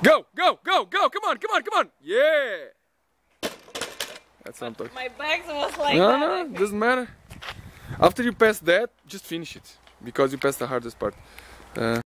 Go, go, go, go! Come on, come on, come on! Yeah! That's what I'm talking. My back was like No, that. no, doesn't matter. After you pass that, just finish it because you passed the hardest part.